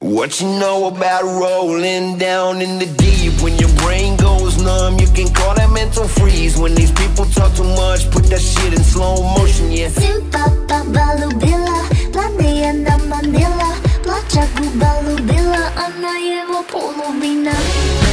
What you know about rolling down in the deep? When your brain goes numb, you can call that mental freeze. When these people talk too much, put that shit in slow motion, yeah. Simpapa balubila, планы на Манила, плача губа любила, она его половина.